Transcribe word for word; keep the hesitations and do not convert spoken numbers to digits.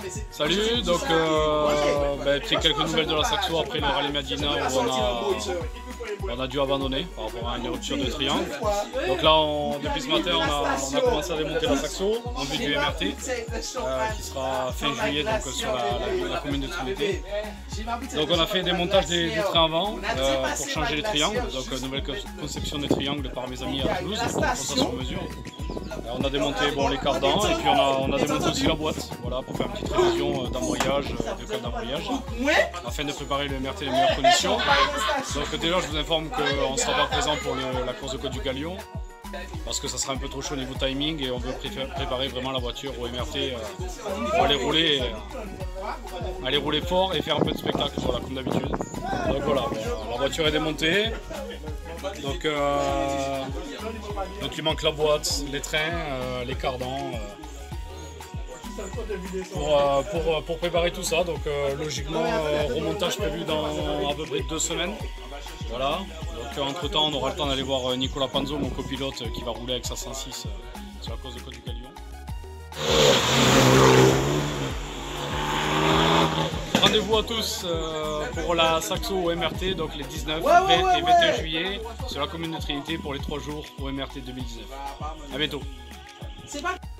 Salut, donc euh, ben, quelques nouvelles de la Saxo après le rallye Medina où on a, on a dû abandonner par rapport à une rupture de triangle. Donc là, on, depuis ce matin, on a, on a commencé à démonter la Saxo en vue du M R T euh, qui sera fin juillet donc, sur la, la, la commune de Trinité. Donc on a fait des montages des, des trains avant euh, pour changer les triangles, donc euh, nouvelle conception des triangles par mes amis à Toulouse, pour ça sur mesure. Euh, on a démonté bon, les cardans et puis on a, on a démonté aussi la boîte, voilà, pour faire une petite révision d'embrayage, de code d'embrayage, afin de préparer le M R T dans les meilleures conditions. Donc déjà je vous informe qu'on ne sera pas présent pour le, la course de Côte du Galion, parce que ça sera un peu trop chaud au niveau timing et on veut préparer vraiment la voiture au M R T euh, pour aller rouler, euh, aller rouler fort et faire un peu de spectacle, voilà, comme d'habitude. Donc voilà, bon, la voiture est démontée, donc, euh, donc il manque la boîte, les trains, euh, les cardans, euh, pour, euh, pour, pour préparer tout ça. Donc euh, logiquement, euh, remontage prévu dans à peu près deux semaines. Voilà, donc entre temps on aura le temps d'aller voir Nicolas Panzo, mon copilote, qui va rouler avec sa cent six euh, sur la course de Côte du Galion. Rendez-vous à tous euh, pour la Saxo au M R T, donc les dix-neuf, vingt et vingt et un juillet sur la commune de Trinité pour les trois jours au M R T deux mille dix-neuf. A bientôt.